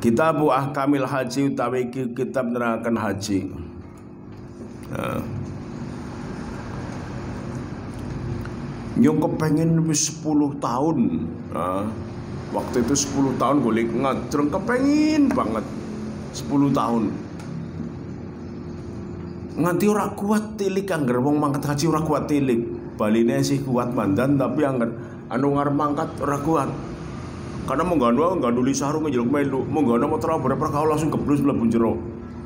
Kitabu Ahkamil Haji utawi kitab nerangkan haji. Nyong kepengen wis 10 tahun. Waktu itu 10 tahun golek ngajreng kepengen banget 10 tahun. Nganti ora kuat tilik angger wong mangkat haji ora kuat tilik. Baline sih kuat mandan tapi angger anu ngarep mangkat ora kuat. Karena menggano nganduli sarung njeluk melu, menggano motor berapa kau langsung keblus mlebu jero.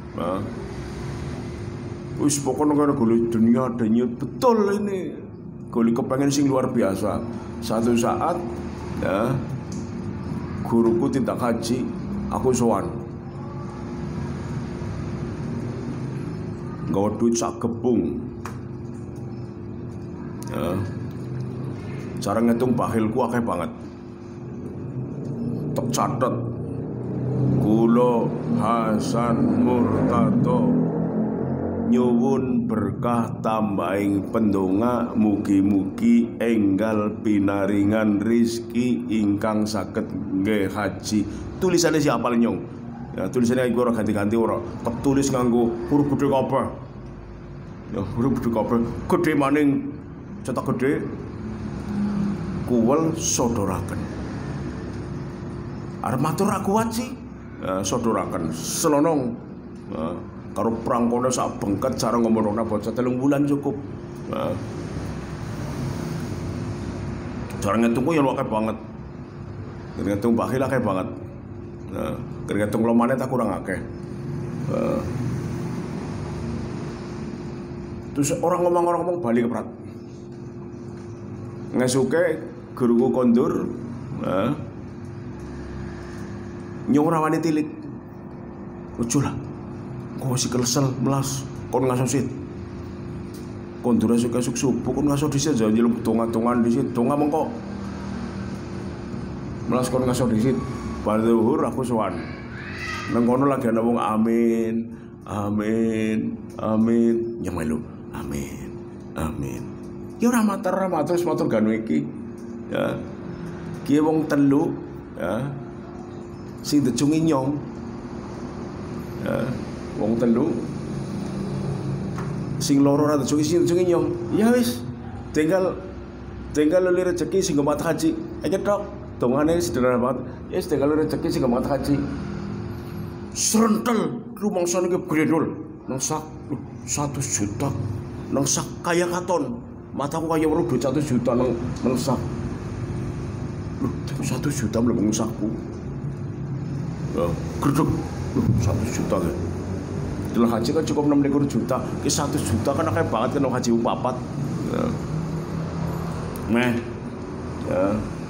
Wis pokoknya gara golek dunia denyut betul ini. Golek kepengen sing luar biasa. Satu saat ya guruku tindak haji, aku sowan. Nggawa duit sak gebung. Ya. Cara ngitung bakhilku akeh banget. Tak catet. Kula Hasan Murtado nyuwun berkah tambahing pendonga mugi-mugi enggal pinaringan rizki ingkang saged nggih haji. Tulisannya siapa nyong? Ya, tulisannya iku ora ganti-ganti ora. Ketulis nganggo huruf gede kabeh. Ya, huruf gede kabeh. Gede maning cetak gede. Kuwel sodoraken. Arep matur ra kuat sih. Ya, sodoraken selonong. Ya. Karo prangkone sak bengket cara ngomongna bocah 3 bulan cukup. Nah. Cara ngitungku ya akeh banget. Ngitung bakhil akeh banget. Nah, ngitung lomane tak kurang akeh. Terus orang ngomong balik ke prat. Ngesuke guruku kondur, nyong rawani tilik. Ojo lah. Kau si kelesel melas, kon ngaso sit. Kondura suka subuh, kon ngaso disit, jadi lu tongan disit, tonga mengko. Melas kon ngaso disit, pada zuhur aku sowan. Nengkono lagi ana wong amin, amin, amin, nyemelu, amin, amin. Ya ora matur wis matur ganu iki. Ya. Ki wong telu, ya. Sing dicungi nyong. Ya. Wong telu sing loro ra dicungi sing dicungi nyong. Ya wis, tinggal luli rezeki sing mat haji. Aja tok. Dongane sederhana banget. Ya tinggal luli rezeki sing mat haji. Srentel rumangsane ke gredol nang sak 1 juta. Nang sak kaya katon. Mataku kaya weruh duit 1 juta nang sak. Loh, 1 juta mlebu sakku. Ya, gredeg. 1 juta kan. Dalam haji kan cukup 6 juta, ke 1 juta kan akeh banget kan haji 4. Ya. Ya.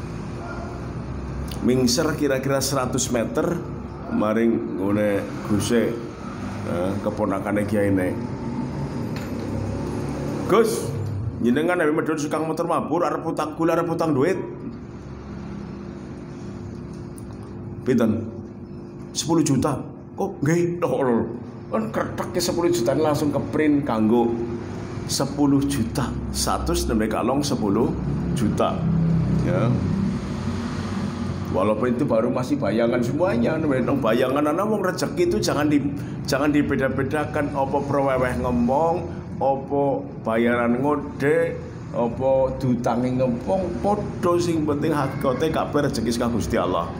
Mingser kira-kira 100 meter maring ngene Guse keponakane kiyaine. Gus, jenengan nek medhun sukang motor mabur arep utang gula arep utang duit. Pinten? 10 juta. Kok nggih? Lho. Kan kretek ke 10 juta langsung ke print kanggo 10 juta 100 nembe kalong 10 juta ya. Walaupun itu baru masih bayangan semuanya, memang bayangan ana wong rezeki itu jangan dibeda-bedakan opo preweweh ngomong, opo bayaran ngode, opo dutange ngempong, padha sing penting hakikate kabeh rezeki saka Gusti Allah.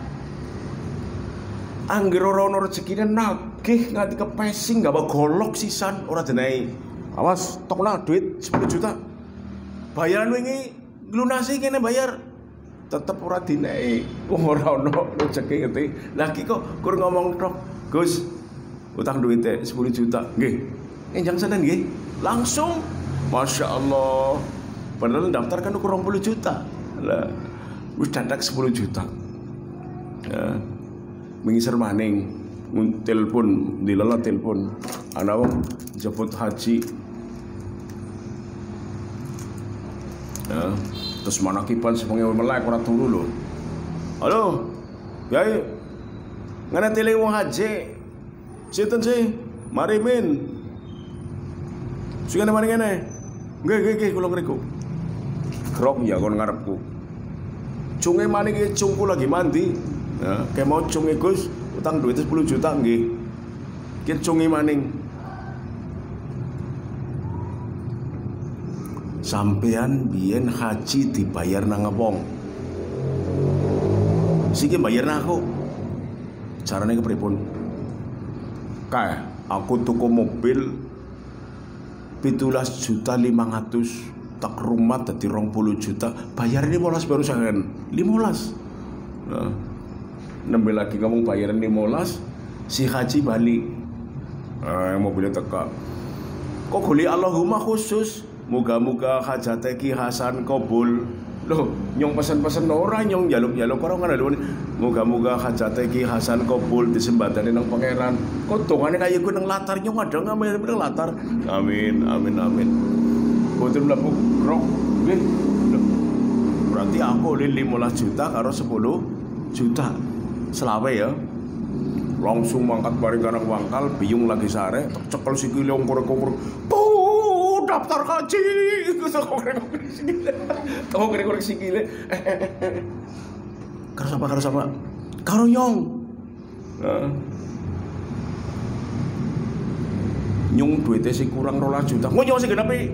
Angger ora ono rezekine nagih nganti kepesing gawa golok sisan ora denehi. Awas tokna duit 10 juta. Bayaran wingi lunasi kene bayar. Tetep ora dinehi. Ora ono rezeki ngerti. Lah iki kok kur ngomong tok, Gus. Utang duite 10 juta. Nggih. Enjang senen nggih. Langsung Masya Allah. Padahal daftar kan ukur 20 juta. Lah wis dadak 10 juta. Ya. Mengisar maning telepon dilala telepon ana wong jemput haji ya terus manakiban sepengi melek ora turu lho. Halo Yai ngene tele wong haji sinten sih mari min sing ngene mari ngene nggih kula ngriku krok ya kon ngarepku cunge maning cungku lagi mandi. Ya, kayak mau cungi Gus, utang duit 10 juta nggih. Kicungi maning. Sampean biyen haji dibayar nang wong. Siki bayar nang aku. Carane kepripun? Kae, aku tuku mobil 17.500.000 tak rumah dadi 20 juta. Bayar 15 baru sangen. 15. Nah, nembe lagi ngomong bayaran 15, si haji balik. Mobilnya teka. Kok goli Allahumma khusus. Moga-moga hajate Ki Hasan kabul. Loh, nyong pesen-pesen ora, nyong jaluk-jaluk ora ngono lho. Moga-moga hajate Ki Hasan kabul disembadani nang pangeran. Kok dongane kaya ku nang latar nyong ada ngamen nang latar. Amin, amin, amin. Boten mlebu krok. Nggih. Berarti aku 15 juta karo 10 juta. Selawe ya. Langsung mangkat bareng karang wangkal, biyung lagi sare, cekel sikile ngkur-ngkur. Daftar haji. Tahu korek-korek sikile. Karo sapa? Karo nyong. Nyong duitnya sih kurang 12 juta. Ngo nyong sih genepi.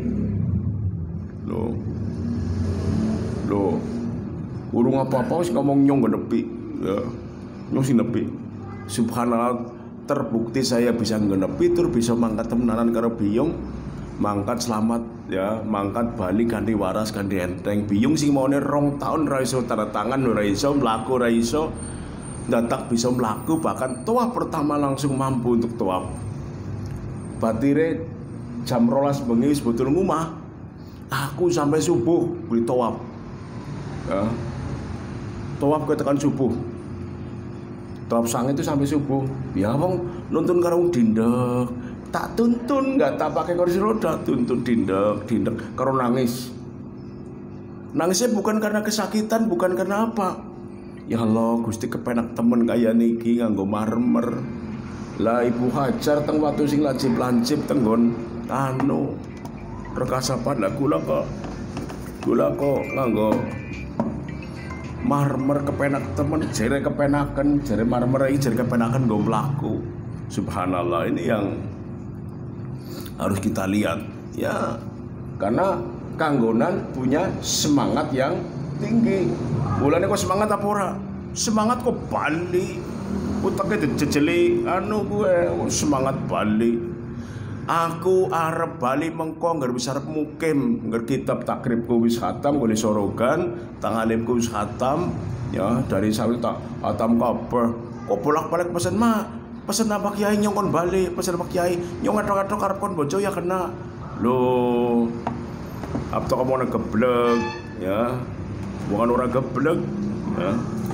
Loh. Urung apa-apa wis ngomong nyong genepi. Ya. Nyong sih nepi. Subhanallah, terbukti saya bisa genepi tur bisa mangkat temenanan karo biyung. Mangkat selamat ya, mangkat balik ganti waras ganti enteng. Biyung sing maune 2 tahun ra iso tanda tangan, ora iso mlaku, ra iso ndatak bisa mlaku, bahkan tawaf pertama langsung mampu untuk tawaf. Batire jam 12 bengi wis betul ngumah. Aku sampai subuh beli tawaf. Ya. Tawaf ke tekan subuh. Tawaf sang itu sampai subuh. Ya wong nonton karo dindek. Tak tuntun, nggak tak pakai kursi roda, tuntun dindek karo nangis. Nangisnya bukan karena kesakitan, bukan karena apa. Ya Allah, Gusti kepenak temen kaya niki nganggo marmer. Lah Ibu Hajar teng watu sing lancip-lancip tenggon anu rekasapan lah kula kok nganggo marmer kepenak temen, jere kepenaken, jere marmer iki jere kepenaken nggo mlaku. Subhanallah, ini yang harus kita lihat ya, karena kanggonan punya semangat yang tinggi. Mulane kok semangat apa ora? Semangat kok bali. Utake dijejeli anu gue semangat bali. Aku arep bali mengko ngger wis arep mukim, ngger kitab takribku wis khatam, golek sorogan, tangalimku wis khatam ya, dari sawi tak khatam kabeh. Kok bolak-balik pesen pesen apa kiai nyong kon balik, pesen apa kiai nyong ngadok-ngadok karep kon bojo ya kena. Loh, apa kamu orang geblek ya, bukan orang geblek ya.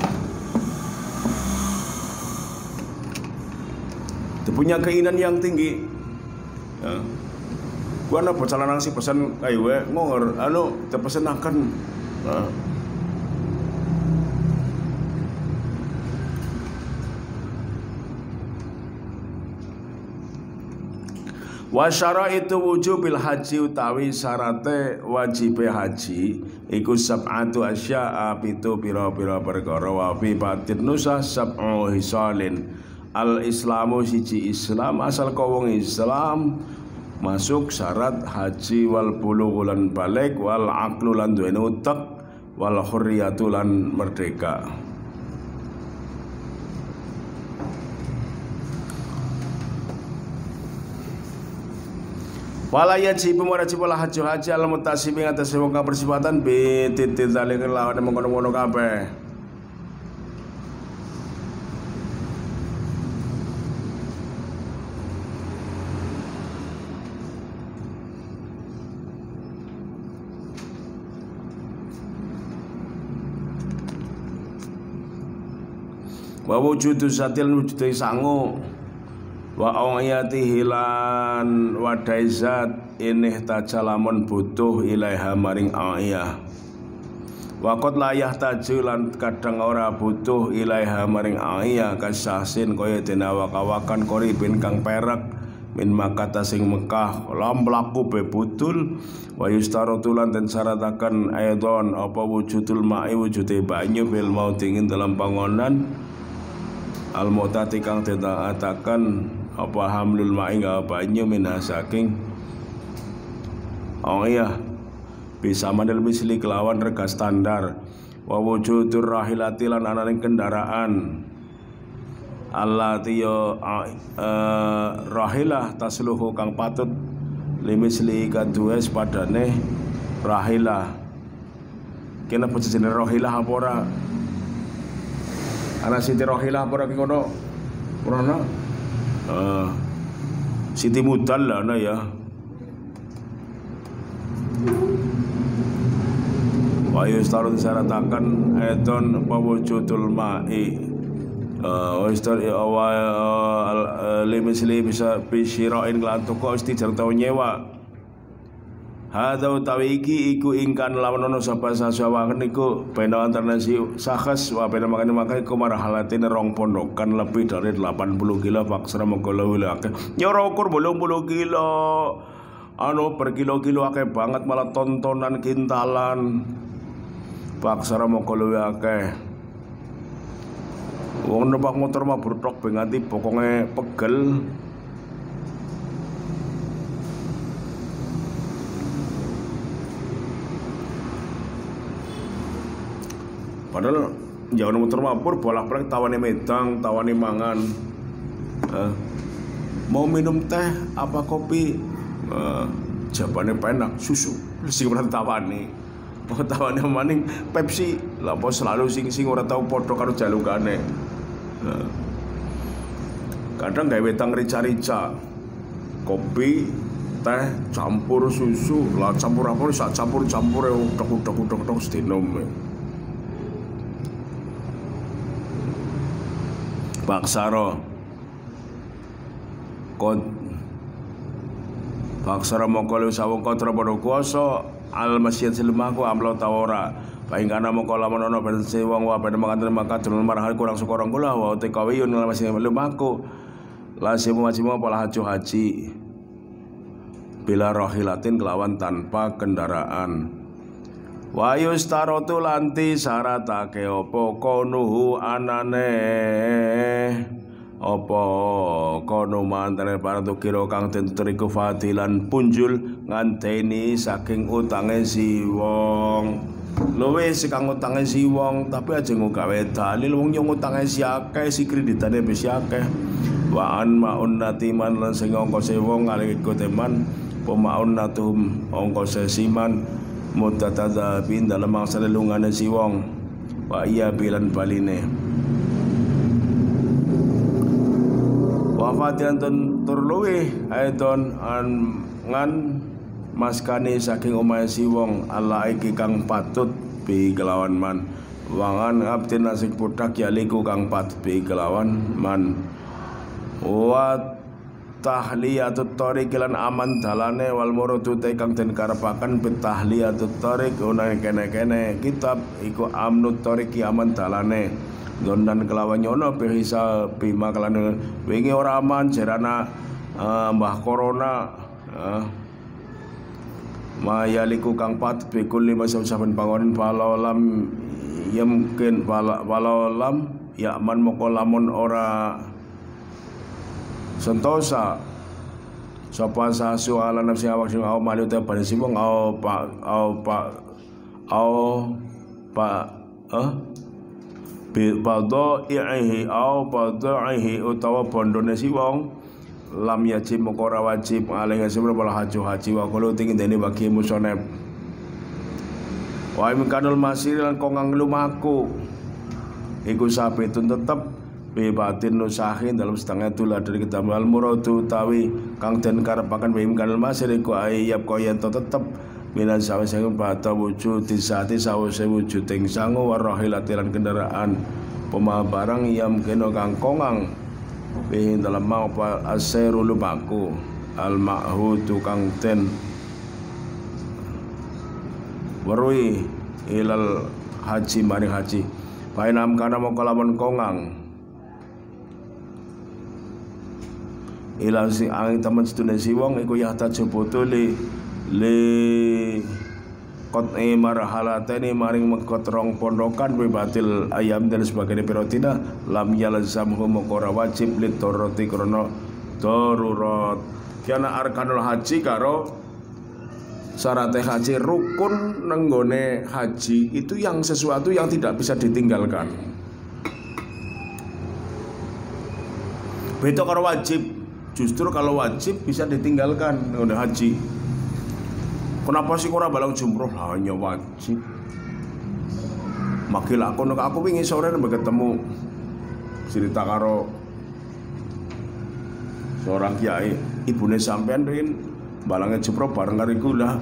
Dia punya keinginan yang tinggi ya. Gua ana bocah lanang sih pesen kayu ngonger anu dipesenaken ya. Wa syaraitu wujubil haji utawi syarate wajibe haji iku sab'atu asya'a pitu pira-pira perkara wa fi batin nusa sab'u hisalin. Al islamu siji Islam, asal ka wong Islam masuk syarat haji wal bulugh lan balik wal aqlu lan duweni utek wal hurriyatu lan merdeka. Wala yajib wajib wala haji al mutasibin atas wong kang bersifatan bi titik zalika lawan mengkono-kono kabeh. Wa wujudu zatil wujudai sangu wa ayati hilan wadai zat inih tajalamun butuh ilaiha maring ayah wa qad la yahtaju lan kadang ora butuh ilaiha maring ayah kasahsin kaya dene awak-awakan koribin kang perak min makata sing Mekah lam mlaku bebutul wa yustaratulan den syarataken aidon apa wujudul ma'i wujude banyu bil mau dingin dalam pangonan al-mu'tati kang ditaataken apa hamlul ma'i gawa banyu minha saking iya bisa mandel misli kelawan rega standar wa wujudur rahilati lan ananing kendaraan allati rahilah tasluhu kang patut limisli kaduwe padane rahilah kena jenis rahilah apa ora ana Siti rahilah apa ora ki kono ora Siti Mudal lah ana ya wa yustarun syaratakan edon pawujudul ma'i limisli bisa bisyirain kelan toko istijar tau nyewa hadza utawi iki iku ingkan lawan ono sapa sasawangen iku bena antara si sakhas wa bena makane iku marhalatin rong pondokan lebih dari 80 kilo paksara mengko akeh nyoro ukur 80 kilo anu berkilo-kilo akeh banget malah tontonan kintalan paksara mengko akeh wong numpak motor mah bertok ben nganti pokoke pegel. Padahal jauh motor mapur bolak-balik tawani medang, tawani mangan. Mau minum teh apa kopi? Jawabannya penak susu. Sing ora tawani. Oh tawani maning Pepsi. Lah apa selalu sing ora tau padha karo jalukane. Kadang gawe wetang rica-rica. Kopi, teh campur susu, lah campur apa sak campur-campur utek sedinom. Paksara mongko sawung kontra padha kuwasa al masjid silmaku amlo tawara paingkana mongko lamun ana ben wong wa ben mangan maka dunul marhal kurang sekorong kula wa te kawiyun al masjid silmaku lazim wajib pola haji bila rahilatin kelawan tanpa kendaraan wa yustarotu lanti syaratake apa konuhu anane apa kono mantare paratu kira kang den teriku fadilan punjul nganteni saking utange si wong luwe sikang utange si wong tapi aja nggawe dalil wong nyong utange si akeh si kreditane wis akeh wa an maun natiman lan sing angka se wong kali koteman pemaun natum angka sesiman mutatadzabin dalam mangsa lelungane si wong wa iya bilan baline wafatian tur luwih aidon ngan maskani saking omahe si wong ala iki kang patut bi kelawan man wangan abdin nasik budak yaliku kang patut bi kelawan man wa tahliyatut thariq lan aman dalane wal muradu te kang den karepaken bitahliyatut thariq ana kene-kene kitab iku amnut thariq aman dalane dondan kelawan nyono bisa bima kelan wingi ora aman jerana mbah corona mayaliku kang pat bi kulli masaben pangonen palalam yamkin palalam ya man moko lamun ora sentosa sapa sasu ala nafsi awak sing malu te pada sibong padaihi utawa bondone si wong lam yajib moko ora wajib alaihi sebab haji wa kulo tinggi dene bagi musonep wa imkanul masir lan kongang lumaku iku sabetun tetep bebatin nusahin dalam setengah tulah dari ketambahan muradu tawi kang den karepaken bim kanal masir iku ayab koyen to tetep minan sawise bata wujud disati sawise wujud ing sangu warahilatilan kendaraan pemaha barang yam kena kang kongang bihin dalam mau aseru lumaku al ma'hudu kang den warui ilal haji maring haji painam kana mongko lamun kongang ilang si angin teman sedune si wong iku yahta joboto li Kot marhalateni maring mekot rong pondokan batil ayam dan sebagainya perotina lam yalzamhu mokora wajib litoroti krono darurat. Kiana arkanul haji karo syarat haji rukun nenggone haji itu yang sesuatu yang tidak bisa ditinggalkan. Beda karo wajib. Justru kalau wajib bisa ditinggalkan nenggone haji. Kenapa sih ora balang jumroh? Hanya wajib. Makil aku wingi sore ketemu cerita karo seorang kiai, ibune sampean rin balangnya jumroh bareng karo iku lah.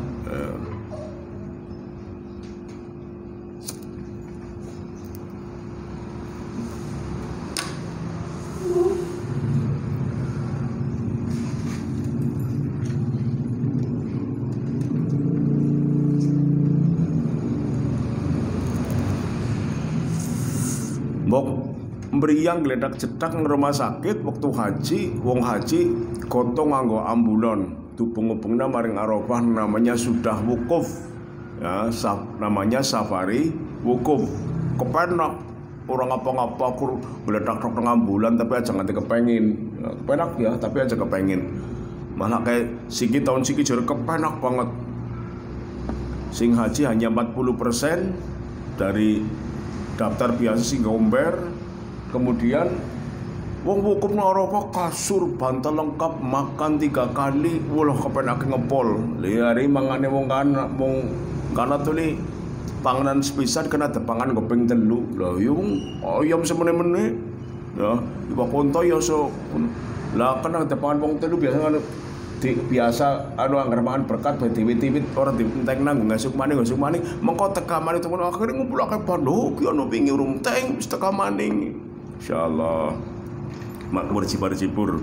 Mbok mriyang gledak cedak nang rumah sakit waktu haji, wong haji gotong nganggo ambulon, tubung-ubungna maring Arafah namanya sudah wukuf. Ya, namanya safari wukuf. Kepenak orang apa-apa kur gledak tok nang ambulan tapi aja nganti kepengin. Ya, kepenak ya, tapi aja kepengin. Malah kayak siki tahun siki jare kepenak banget. Sing haji hanya 40% dari daftar biasa sing gomber. Kemudian wong wukuf nang Arafah kasur bantal lengkap makan 3 kali walah kepenake ngepol. Liari mangane wong kana tuli panganan sepisan kena depangan gopeng telu. Lah yo ayam semene-mene. Ya, iku konto yo so. Lah kan depangan wong telu biasa kan biasa anggar mangan berkat tiwit-tiwit ora dientek nang ngasuk maning mengko teka maning temen akhire ngumpulake pando ki ono wingi urung teng wis teka maning insyaallah makmur cipar-cipur.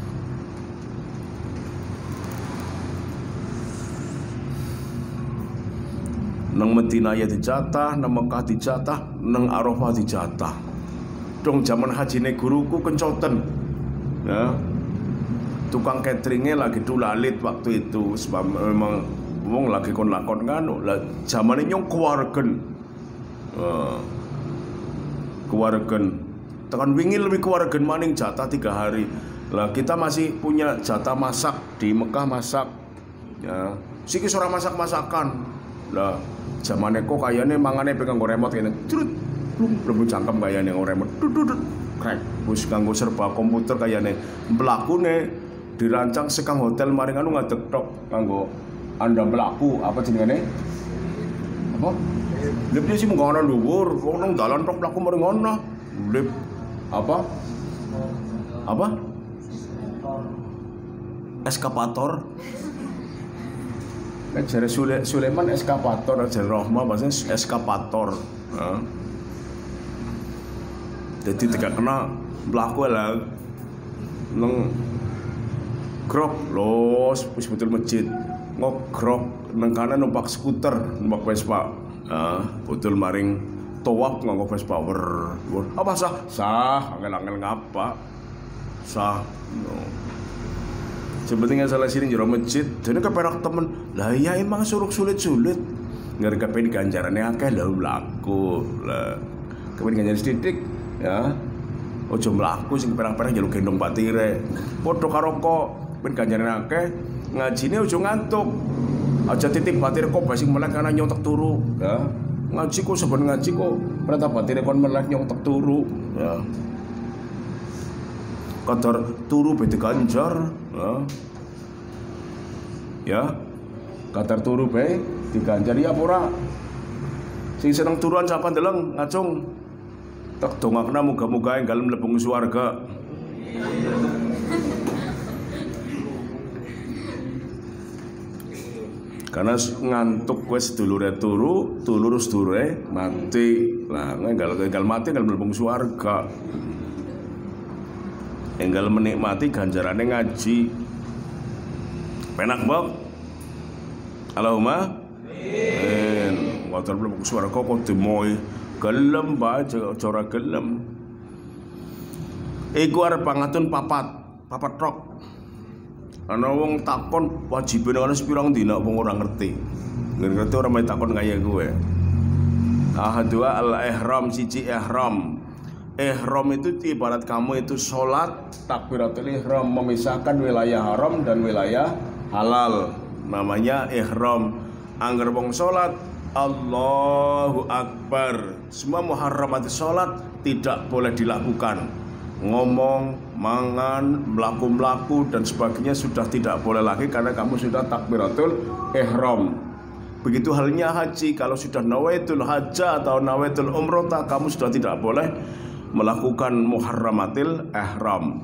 Nang Madinah ya dijatah, nang Mekah dijatah, nang Arafah dijatah. Dong zaman hajine guruku kencoten. Ya. Tukang cateringnya lagi dulalit waktu itu sebab memang wong lagi kon lakon nganu lah zamane nyong keluargen tekan wingi lebih keluargen maning jatah 3 hari lah kita masih punya jatah masak di Mekah masak ya siki ora masak-masakan lah zamane kok kayane mangane pegang remote kene crut belum cangkem kayane remote dudut krek wis kanggo serba komputer kayane mlakune dirancang sekang hotel maring anu ngadeg tok kanggo anda mlaku apa jenenge apa lip dia sih menggawana dhuwur wong nang dalan tok mlaku maring ngono lip apa eskapator jare Sulaiman eskapator jare Rahma bahasanya eskapator jadi tidak kena mlaku lah nang grok los wis betul masjid ngogrok nang kanan numpak skuter numpak Vespa betul maring tawaf nganggo Vespa apa sah angel-angel ngapa sah no. Sebetulnya salah sini jero masjid dene keperak temen lah iya emang suruh sulit-sulit ngger kepen ganjarane akeh lho laku lah kepen ganjaran sithik ya ojo mlaku sing perang-perang njaluk gendong patire padha karo kok ben ganjaran akeh ngajine ojo ngantuk aja titik batir kok basi melek kana nyontek turu ya ngaji kok saben ngaji kok perintah batire kon melek nyontek turu ya kadar turu beda ganjar ya kadar turu bae diganjar ya ora sing seneng turuan sapa ndeleng ngacung tak dongakna muga-muga enggal mlebu swarga. Karena ngantuk wis dulure turu, tulur sedulure mati. Lah enggal mati enggal mlebu swarga. Enggal menikmati ganjarane ngaji. Penak, Mbok? Allahumma amin. Watur mlebu swarga kok demoy gelem bae ora gelem. Iku arep pangatun papat rok. Ana wong takon wajibane ana sepirang dina wong ora ngerti. ngerti orang main takon kaya gue. Dua al-ihram, siji ihram. Ihram itu ibarat kamu itu sholat takbiratul ihram, memisahkan wilayah haram dan wilayah halal, namanya ihram. Angger wong sholat Allahu Akbar, semua muharramat sholat tidak boleh dilakukan. Ngomong, mangan, melaku dan sebagainya sudah tidak boleh lagi karena kamu sudah takbiratul ihram. Begitu halnya haji, kalau sudah nawaitul hajjah atau nawaitul umrah, kamu sudah tidak boleh melakukan muharramatil ihram.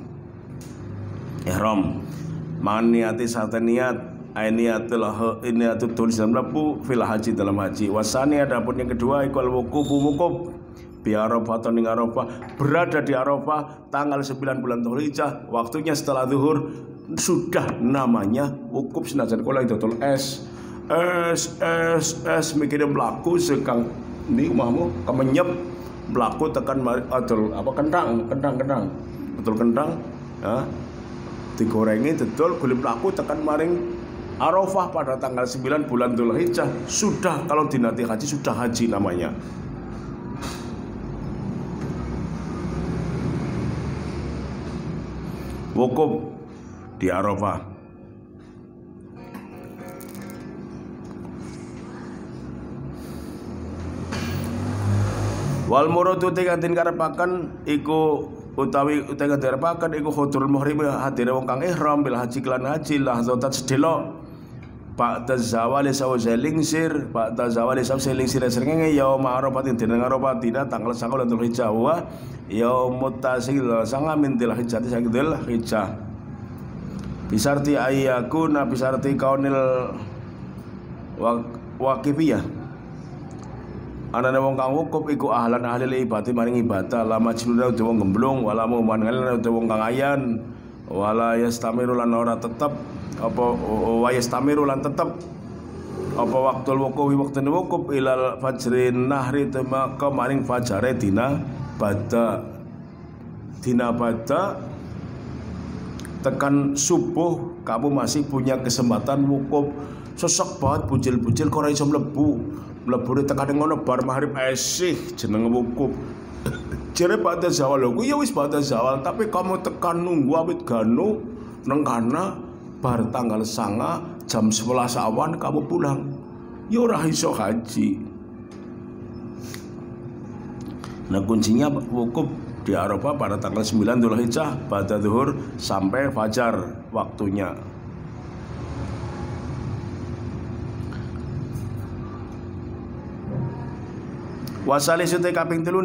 Man niati satu niat, niatul tulis dalam lepu fil haji dalam haji. Wasani adapun yang kedua ikal wukuf bi Arafah atau ning Arafah, berada di Arafah tanggal 9 bulan Dzulhijjah, waktunya setelah zuhur, sudah namanya wukuf. Senajan kula dodol es mikirin mlaku sekang ndi omahmu kemenyep mlaku tekan adol apa kentang betul kentang ya, digorengi dodol golek mlaku tekan maring Arafah pada tanggal 9 bulan Dzulhijjah, sudah kalau dinati haji sudah haji namanya. Wukuf di Arafah. Wal muradu tegatin karepaken iku utawi karepaken iku hudurul muhrim, hadire wong kang ihram bil haji kelan haji lahzatan sedelo ba'da zawali sawise lingsir srengenge yaum Arafah dina Arafah dina tanggal 9 Dzulhijjah wa yaumut tasil sanga min Dzulhijjah sagedel hijjah bisarti ayyakuna bisarti kaunil waqifiyah. Anane wong kang wukuf iku ahlan ahli ibadah maring ibadah, la majnun utawa wong gemblung, wala mu'min utawa wong kang ayan, wala yastamiru lan ora tetep apa wa yastamiru lan tetep apa waktul wukuf waktune wukuf ilal fajrin nahri temaka maring fajare dina bada tekan subuh kamu masih punya kesempatan wukuf. Sesek banget bujil-bujil kok ora iso mlebune tekan ngono bar maghrib esih jeneng wukuf. Jere pada zawal lho, ya wis pada zawal, tapi kamu tekan nunggu awit ganu nang kana bar tanggal 9 jam 11 awan kamu pulang. Ya ora iso haji. Nah kuncinya wukuf di Arafah pada tanggal 9 Dzulhijjah pada zuhur sampai fajar waktunya. Wasali sute kaping 3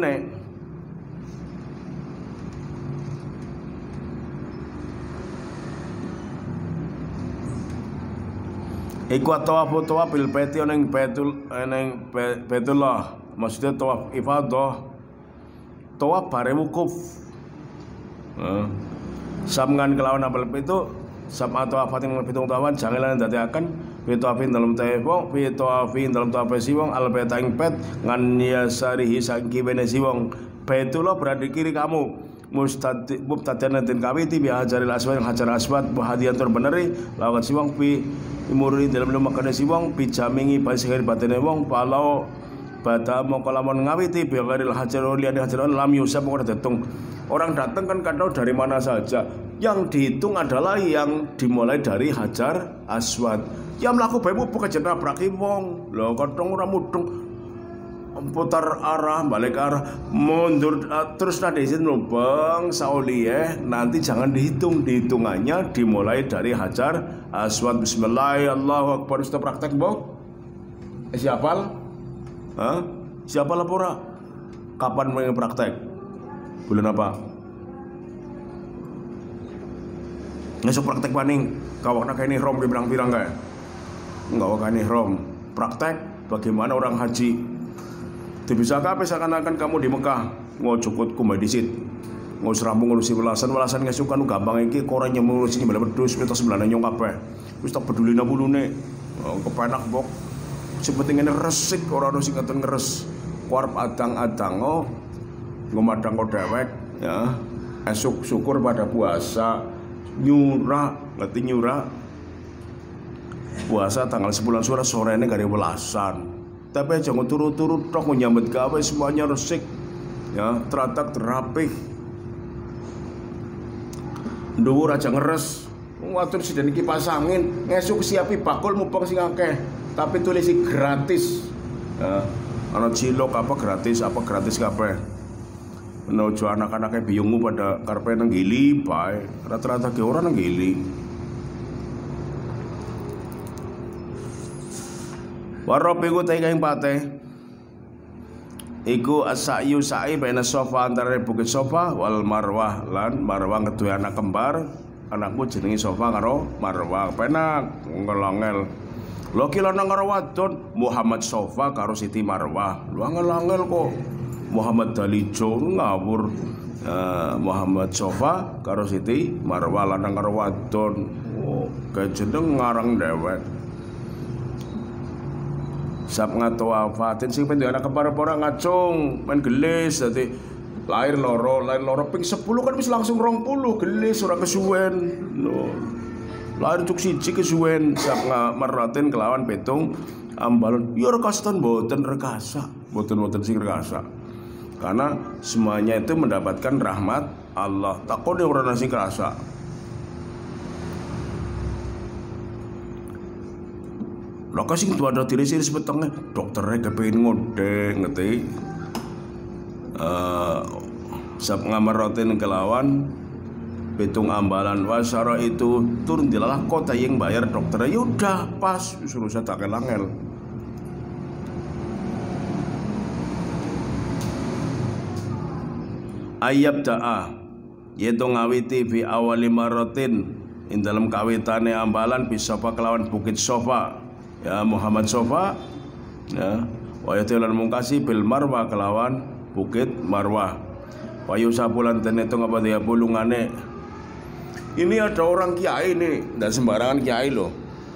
iku tawaf bil baiti ning Baitullah, maksudnya tawaf ifadah, tawaf bare wukuf. Samngan kelawan apel itu sama tawafatin pitung tawan jangan dadiaken pitawafin dalam tawaf dalam tawaf siwong al bait ing pet ngan yasarihi saking kiwene siwong. Baitullah berada di kiri kamu, mubtadian den kawiti bi hajaril aswad, hajar aswad hadian tur beneri lawan siwong pi imuri dalam lumakane siwong pijamingi pasihir batene wong palau bata mongko lamun ngawiti bi ghairil hajar liyan hajar lam yusab ora ditung. Orang datang kan kadang dari mana saja, yang dihitung adalah yang dimulai dari hajar aswad. Yang mlaku bae buka jenah braki wong lho kadang ora mudeng putar arah balik arah mundur terus nanti izin lubang saulieh, nanti jangan dihitung, dihitungannya dimulai dari hajar aswad. Bismillah Allahu akbar. Sudah praktek mbok? Siapal? Siapa lapora? Kapan mau praktek? Bulan apa? Ngesuk praktek paning kawakna kaini rom di pirang-pirang kae. Enggak wakani rom. Praktek bagaimana orang haji. Bisa kabeh seakan-akan kamu di Mekah ngocokut kumbai disit. Ngos rampung ngurusi welasan ngesuk kan gampang iki kok ora ngurusi bala wedhus kita sebelane nyong kabeh. Wis tak pedulina bulune. Kepenak bok. Sepenting ini resik ora ono sing ngeten ngeres. Kuarep adang-adang ngomadang kok dewek ya. Esuk syukur pada puasa nyura, ngerti nyura. puasa tanggal 10 Syawal sorene gak ada welasan. Tapi jangan turut-turut tok nyambut gawe semuanya resik. Ya, teratak terapih. Dhuwur aja ngeres. Watur sidane kipas angin, ngesuk siapi bakul mupeng sing akeh. Tapi tulisi gratis. Ya, ana cilok apa gratis kabeh. Menuju anak-anaknya biyungmu pada karepe nang gili bae. Rata-rata ge ora nang gili. Warab iku ta ing pate. Iku as-sa'yu sa'i baina Safa antara Bukit Safa wal Marwah lan Marwah ngeduwe anak kembar. Anakku jenenge Safa karo Marwah. Penak ngelangel. Lho ki lanang karo wadon Muhammad Safa karo Siti Marwah. Lu angel-angel kok. Muhammad Dalijo ngawur. Muhammad Safa karo Siti Marwah lanang karo wadon. Oh, kayak jeneng ngarang dewek. Sab ngato wafatin sing penduwe anak kembar ora ngacung, main gelis dadi lahir loro ping 10 kan wis langsung 20 gelis ora kesuwen. No. Lahir cuk siji kesuwen sab meratin kelawan betung ambalon. Ya rekastan mboten rekasa, mboten sing rekasa. Karena semuanya itu mendapatkan rahmat Allah. Takone ora nasi kerasa. Lha kasing tuwa ada diri-diri sebetulnya dokternya kepengin ngodeng ngerti. Sab ngamarotin kelawan betung ambalan wasara itu turun dilalah kota yang bayar dokternya. Ya udah pas suruh saya tak kelangel. Ayab da'a yaitu ngawiti fi awali marotin ing dalam kawitane ambalan bisa kelawan Bukit Safa. Ya Muhammad Safa ya wa yatilan mungkasi bil Marwah kelawan Bukit Marwah. Wa yusapulan tenetung apa dia bulungane. Ini ada orang kiai nih, enggak sembarangan kiai loh.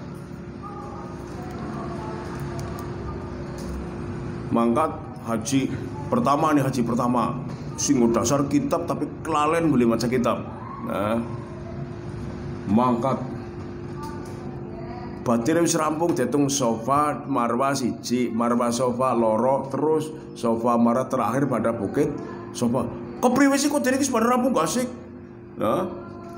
Mangkat haji pertama nih, haji pertama. Sing dasar kitab tapi kelalen boleh maca kitab. Nah, mangkat batir wis rampung ditung Safa Marwah siji, Marwah Safa loro, terus Safa Marwah terakhir pada Bukit Safa. Kepriwe sih kok dene wis pada rampung gak sik? Nah.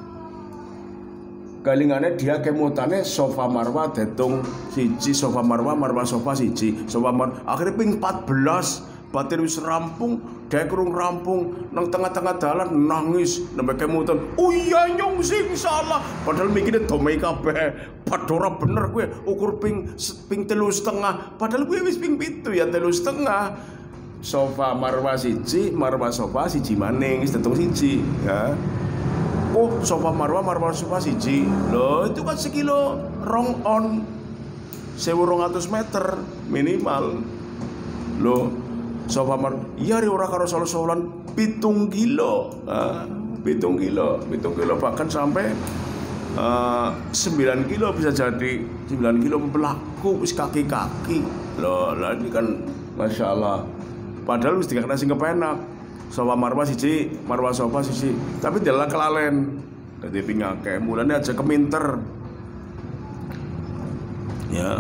Galingane dia kemutane Safa Marwah ditung siji, Safa Marwah, Marwah Safa siji, Safa Marwah akhirnya ping 14. Batir wis rampung, dhek kurung rampung, nang tengah-tengah dalan nangis, nembe kemutan. Oh iya nyong sing salah. Padahal mikirnya domai kabeh. Padahal bener gue ukur ping 3,5. Padahal gue wis ping 7 ya 3,5. Safa Marwah siji, Marwah Safa siji maning, wis tetung siji, ya. Oh, Safa Marwah, Marwah Safa siji. Loh, itu kan sekilo rong on. 1.200 meter minimal. Loh, Safa Marwah, iya ora karo sol-solan 7 kilo. 7 kilo bahkan sampai 9 kilo bisa jadi. 9 kilo pelaku wis kaki-kaki. Loh, lah ini kan Masya Allah. Padahal wis dikatakan sing kepenak. Safa Marwah siji, Marwah Safa siji. Tapi dalah kelalen. Dadi pingake, mulane aja keminter. Ya.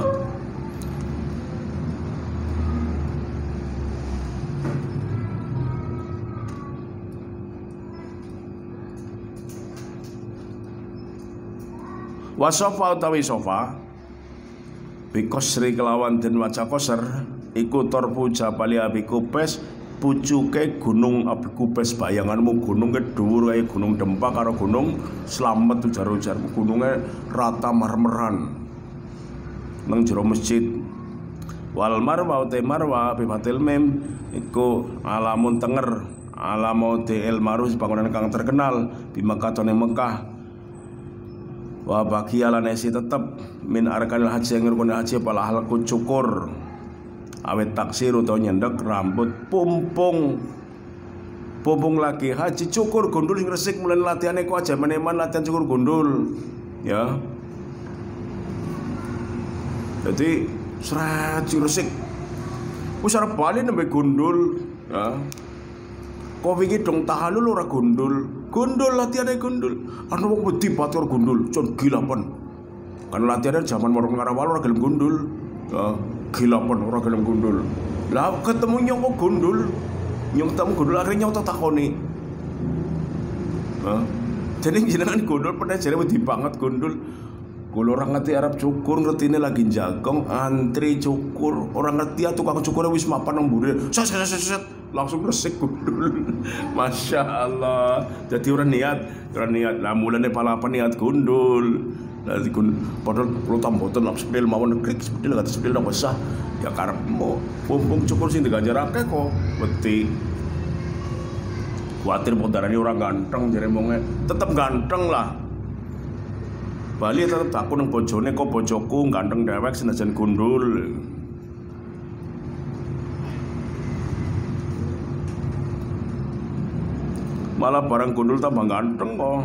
Wasofa utawi sofa bikosri kelawan den waca koser iku torfu jabali abi kupes pucuke gunung abi kupes. Bayanganmu gunung dhuwur kaya gunung Dempak karo gunung Slamet ujar-ujar. Gunungnya rata marmeran nang jero masjid. Wal Marwah uta Marwah bifatil mim iku alamun tenger, alamu del marus bangunan kang terkenal di Mekah tone Mekah. Wa baki ala nasi tetep min arkanil haji yang ngerukun haji pala halku cukur awet taksir atau nyendek rambut pumpung lagi haji cukur gundul yang resik mulai latihannya ku aja meneman latihan cukur gundul ya. Jadi seret resik usara balik nembe gundul ya. Kau pikir dong tahalul ora gundul latihannya gundul. Anu wong wedi batur gundul, con gila pun. Kan latihannya zaman Morong Ngarawal ora gelem gundul. Gilapan ora gelem gundul. Lah ketemu nyong gundul. Nyong ketemu gundul akhirnya nyong takoni. Jadi jenengan gundul pernah jare wedi banget gundul. Kalau orang ngerti Arab cukur, ngerti ini lagi jagong, antri cukur, orang ngerti ya tukang cukurnya wis mapan nang mburi, set langsung resik gundul. Masya Allah. Jadi orang niat, lah mulane palapan niat gundul. Nanti padahal kalau tambotan lap sepil mawon krik sepil kata sepil nang besar, ya karepmu mumpung cukur sing diganjarake kok beti. Kuatir podarane orang ganteng jare monge, tetep ganteng lah. Bali tetep takut nang bojone kok bojoku ganteng dewek senajan gundul. Malah barang gundul tambah ganteng kok.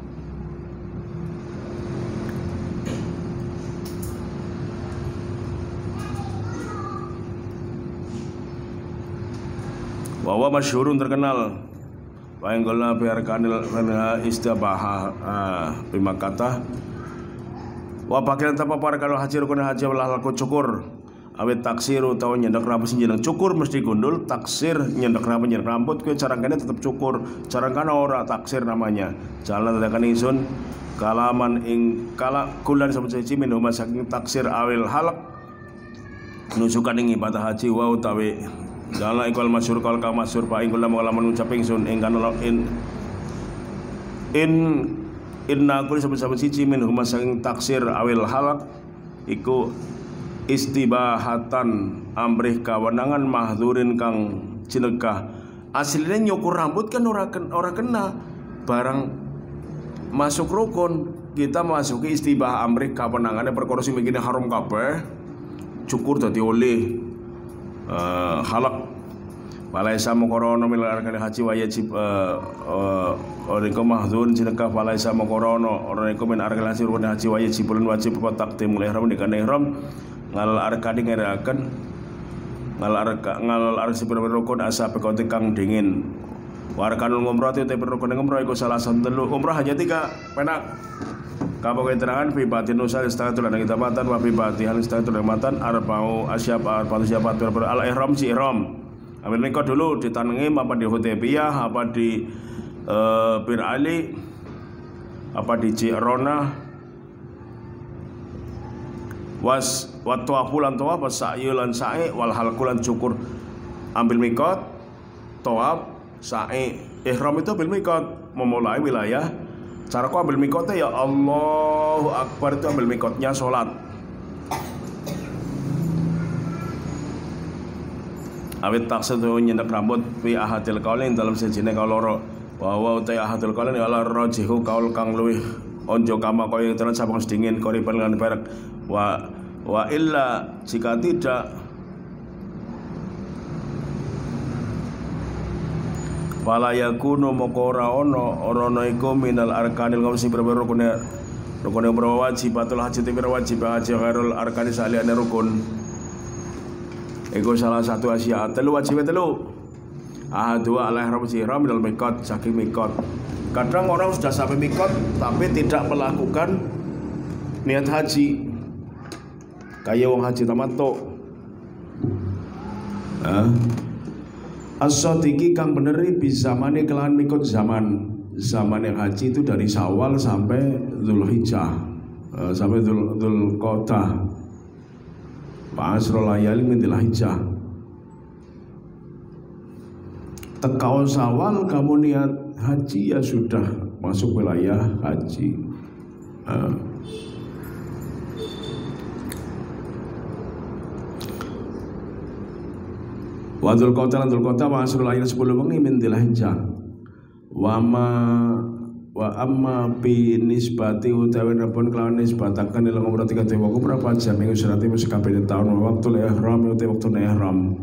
Bahwa masyhurun terkenal Painggola biarkanil istibaha bima kata wa pakaian tanpa para kalau haji rukun haji walah laku cukur awet taksir utawa nyendak rambut jeneng cukur mesti gundul, taksir nyendak rambut kuwi carangkane tetep cukur, carangkane ora taksir namanya. Jalan tekan ingsun kalaman ing kala kulan sama siji minum saking taksir awil halak nusukan ing ibadah haji wa utawi jalan ikwal masyhur kal ka masyhur pa ing kula ngalaman ucap ingsun ing kana Inna kuli sama siji min huma saking taksir awil halak iku istibahatan amrih kawenangan mahdurin kang cinegah. Aslinya nyukur rambut kan ora kena barang masuk rukun, kita masuki istibah amrih kawenangane perkara sing mikine haram kabeh cukur dadi oleh halak. Palaisa mokorono milar kali haji wajib oriko mahdzun cinekah palaisa mokorono oriko min arkal haji rukun haji wajib bulan wajib takdimul ihram dikan ihram ngal arkadi ngerakan ngal arsi rukun asa pekote kang dingin warkanul ngumrah te rukun ngumrah iku salah satu umrah hanya 3 penak kamu keterangan pribadi nusa setengah tulang kita matan wa pribadi hal setengah tulang matan arba'u asyab arba'u syabat al ihram si ihram. Ambil mikot dulu di Tan'im apa di Hudaybiyah apa di Bir Ali apa di Ji'rona wa tawafulan tawaf sa'yulan sa'i wal halqulan cukur. Ambil mikot tawaf sa'i ihram itu ambil mikot memulai wilayah. Cara kau ambil mikotnya ya Allahu Akbar itu ambil mikotnya sholat. Awit taksir tu nyendak rambut fi ahadil qaulin dalam sejine kaul loro wa utai ahadil qaulin ala rajihu kaul kang luwih onjo kama kaya tenan sabang sedingin koriban lan perak wa illa jika tidak wala yakunu maqara ono iku minal arkanil kaum sing berbeda rukun berwajibatul haji te berwajib haji ghairul arkani saliyane rukun. Ego salah satu asia telu wajib telu. Dua ala ihram ihram minal mikot saking mikot. Kadang orang sudah sampai mikot tapi tidak melakukan niat haji. Kayak wong haji tamattu. As-sadiqi kang beneri bisa mane kelahan mikot zaman yang haji itu dari Syawal sampai Dzulhijjah sampai Dzulqa'dah. Asrul layali min Dzulhijjah. Tekau Syawal kamu niat haji ya sudah masuk wilayah haji. Wa Dzulqa'dah wa asrul layali 10 wengi min Dzulhijjah. Wa amma bi nisbati utawi napun kelawan nisbataken ila umrah 3 dewa berapa jam minggu serati wis kabeh taun waktu ihram utawi waktu ihram.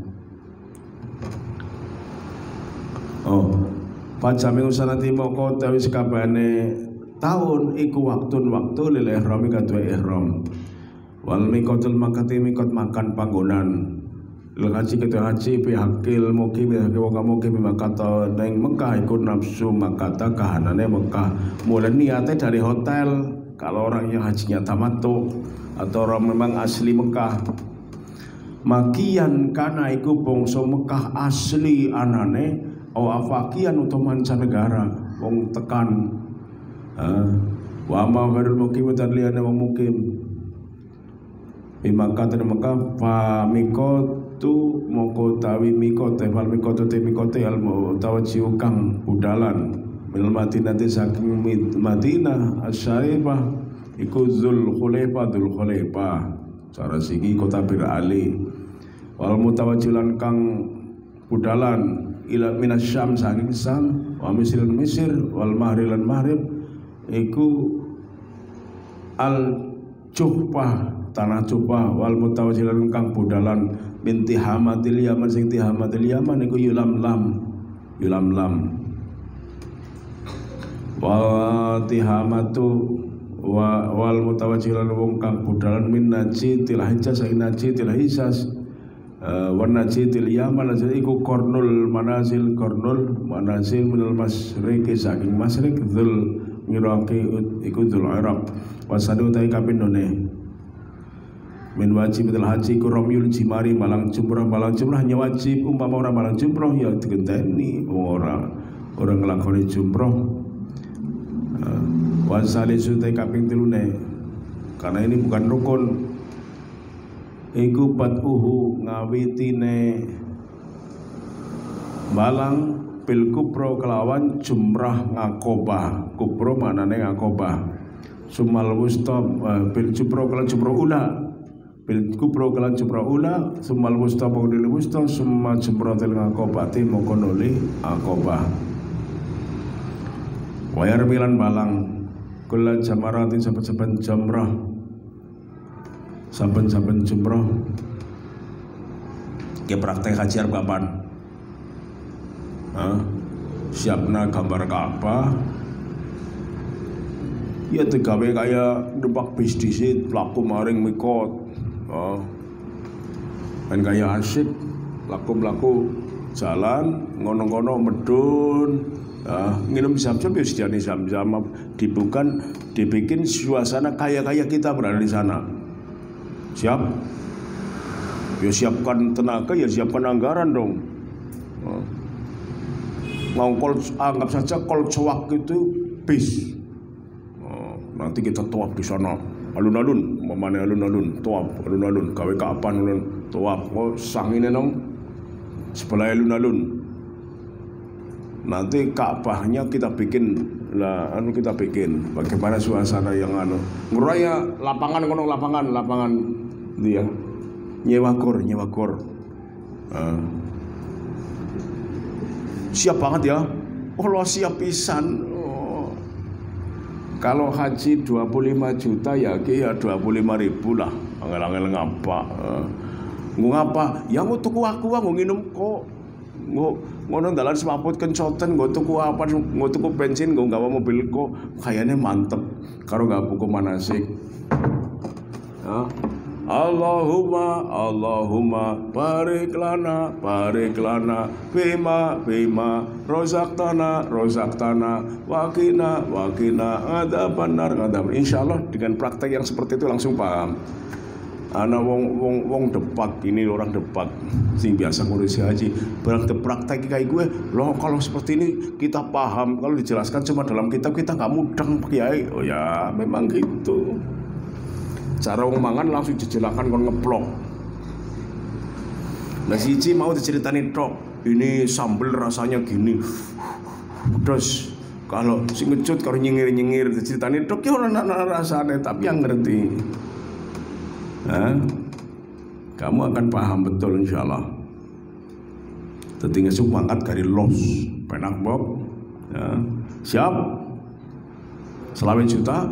Pajam minggu serati moko utawi sakabehane taun iku waktu lil ihram kadue ihram. Wal miqatul makati miqat makan panggonan. Lil haji kedua haji pihakil mukim wong mukim makata ning Mekah iku nafsu makata kahanane Mekah. Mulai niate dari hotel Kalau orang yang hajinya tamattu atau orang memang asli Mekah, makian kana iku bangsa Mekah asli anane au afakian utawa mancanegara wong tekan. Wa ma ghairul mukim dan liyane wong mukim. Maka ten Mekah fa mikotu moko tawi mikote fal mikote te mikote al mutawajiu kang budalan mil Madinah saking Madinah asyarifah iku Dzul Khulaifah cara siki kota Bir Ali wal mutawajilan kang budalan ila minas Syam saking Syam wa Misr wal Maghrib lan Maghrib iku al Juhbah tanah Juhbah wal mutawajilan kang budalan binti Hamatil Yaman sing Hamatil Yaman iku Yulamlam wa tihamatu wal mutawajilan wong kang budalan min Najdil Hijaz saking Najdil Hijaz wa Najdil Yaman iku Qarnul Manazil minal Masyriq saking Masyriq Dzul Iraqi iku Dzul Iraq wasadu ta kapindhone min wajibatul haji ku ramyul jimari malang jumrah hanya wajib umpama orang malang jumrah ya digenteni orang nglakoni jumrah wasali sutai kaping 3 karena ini bukan rukun iku patuhu ngawitine balang bil kubro kelawan jumrah ngakobah kubro manane ngakobah sumal wusta bil jumrah kelawan jumrah ula bil kubro kelawan jumrah ula sumal wusta maudil wusta summa jumrah til ngakobati mokonoli akobah wayar milan balang kula jamaratin saben-saben jamrah saben-saben jumrah ke praktek haji arep kapan? Siapna gambar Ka'bah ya tegawe kayak numpak bis disit pelaku maring mikot dan kayak asyik pelaku jalan ngono-ngono medun nginum zam-zam ya sediani zam-zam dibikin suasana kaya-kaya kita berada di sana. Siap? Ya siapkan tenaga, ya siapkan anggaran dong. Ngongkol anggap saja kol cowak itu bis. Nanti kita tuap di sana. Alun-alun, mamane alun-alun, tuap, alun-alun, gawe kapan alun, tuap. Oh, sangine nong sebelah alun-alun. Nanti Ka'bahnya kita bikin lah, kita bikin bagaimana suasana yang nguraya lapangan dia nyewa gor siap banget ya. Allah siap pisan. Kalau haji 25 juta ya ki ya 25.000 lah. Angel-angel ngapa? Ngapa? Ya mau tuku aku nginum kok. Ngono dalan semaput kencoten nggo tuku apa nggo tuku bensin nggo gawa mobil kok kayaknya mantep karo gak buku manasik. Allahumma barik lana bima rozaktana wakina adzabannar. Insyaallah dengan praktek yang seperti itu langsung paham. Ana wong depak, ini orang depak sing biasa ngurusi haji barang praktek kayak gue loh. Kalau seperti ini kita paham, kalau dijelaskan cuma dalam kitab kita nggak mudeng Kiai. Oh ya memang gitu. Cara wong mangan langsung dijelaskan kon ngeplok. Nah siji mau diceritani tok, ini sambel rasanya gini. Terus kalau sing ngecut kalau nyengir diceritani tok ya ora rasane, tapi yang ngerti. Kamu akan paham betul insyaallah. Tadi ngesuk mangkat dari los penak bob ya. Siap 20 juta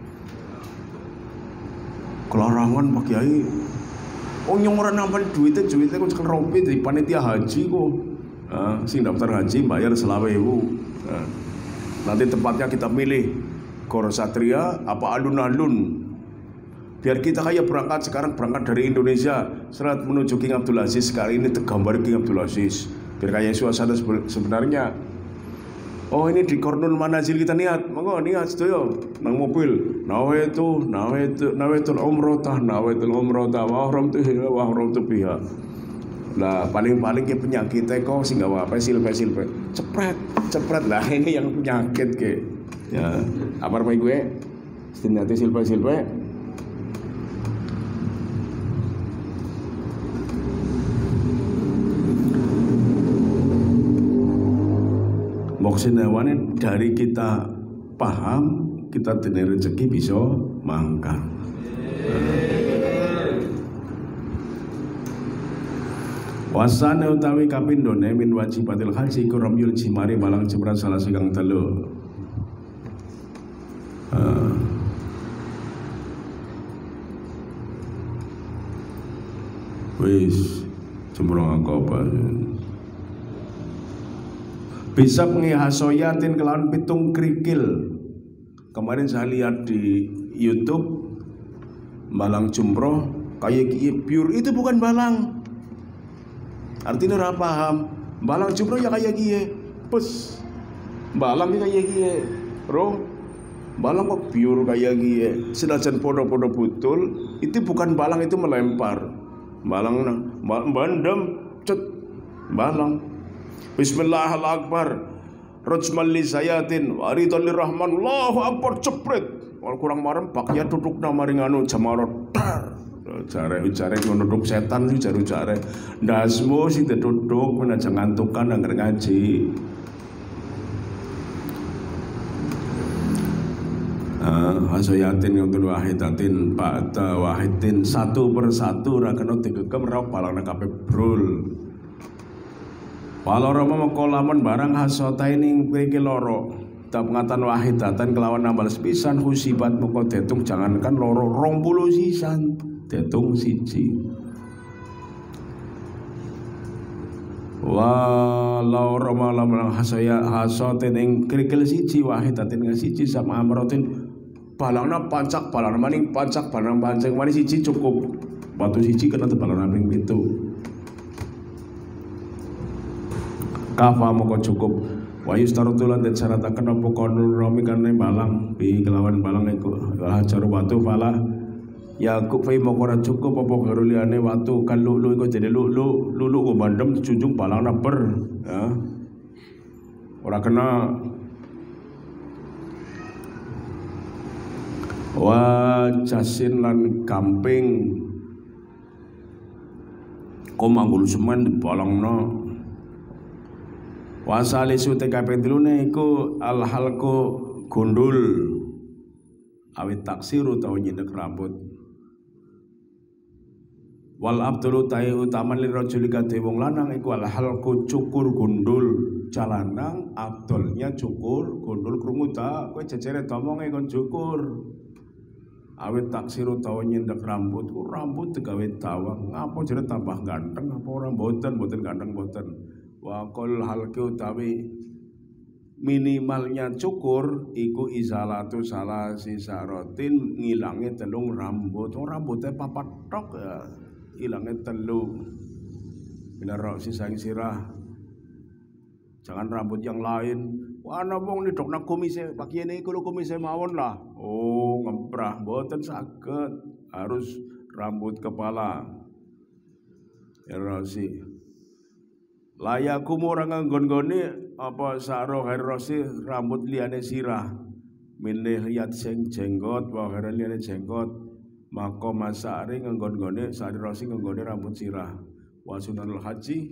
kelarangan Pak Kiai. Oh nyong ora nampan duitnya kok cekel rompi dari panitia haji kok. Sing daftar haji bayar 20.000. Nanti tempatnya kita pilih Gor Satria apa alun-alun. Biar kita kayak berangkat dari Indonesia serat menuju King Abdul Aziz. Kali ini tergambar King Abdul Aziz biar kayak suasana sebenarnya. Oh ini di Kornul Manazil kita niat, monggo niat sedaya nang mobil. Nawaitul umrah wa ahramtu biha. Lah paling-paling ke penyakit kok sing gawa pesil. Cepret lah ini yang penyakit ke. Ya, apa gue? Stinati silpe. Maksudnya dari kita paham, kita dene rezeki bisa mangkal. Wasane utawi kapindhone min wajibatil haji iku ramyul jimari malang jemrat salah sekang telu. Wis jembrong apa? Bisa menghasoyatin kelawan pitung krikil. Kemarin saya lihat di YouTube balang jumroh kayak pure itu bukan balang. Artinya ora paham. Balang jumroh ya kayak gie. Pus. Balang kayak gie. Bro. Balang kok pure kayak gie. Senajan podo-podo betul, itu bukan balang, itu melempar. Balang bandem cet balang. Bismillahirrahmanirrahim. Rajmal li sayatin waridul rahman. Allahu akbar cepret. Wal kurang marem bakya dudukna maring anu jamarot. Jare nunduk setan sih jare. Ndasmu sing duduk menaja ngantukan angger ngaji. Hasayatin yang wahidatin ba'da wahidin satu persatu ra kena digegem ra palane kabeh brul. Walau rama mengkolaman barang hasota ini pergi loro tak pengatan wahidatan kelawan nambal sepisan husibat moko detung jangankan loro 20 sisan detung siji. Walau rama lamun hasota ini kerikil siji wahidatin ngan siji sama amrotin balangna pancak balangna maning pancak balangna pancak maning siji cukup batu siji kena balangna ping 7. Kafa moko cukup wa yustarutulan dan syarataken apa konul romi karena balang bi kelawan balang iku hajar watu fala ya kufi moko ora cukup apa garuliane watu kan lulu iku jadi lulu ku bandem dijunjung balangna ber ya ora kena wa jasin lan kamping komanggul semen di balangna. Wasali sute kaping 3 iku alhalku gundul awit taksir utawa nyendek rambut. Wal abdulu ta'i utaman li rajuli kadhe wong lanang iku alhalku cukur gundul calanang abdulnya cukur gundul krungu ta kowe jejere domonge kon cukur. Awit taksir utawa nyendek rambut ku rambut digawe tawang apa jare tambah ganteng apa ora mboten ganteng mboten. Wa qul halqu utawi minimalnya cukur iku izalatu salah sisarotin ngilangi telung rambut. Rambutnya papat tok ya ilangi telu bener sisang sirah jangan rambut yang lain. Wah wong ni dok nak kumise pakaiane iku lho kumise mawon lah. Oh ngemprah mboten saged harus rambut kepala. Erosi layaku orang nganggon-nggone apa saro rosi rambut liane sirah milih lihat jenggot wa liane jenggot maka masari nganggon-nggone sari rosi nganggone rambut sirah. Wasunanul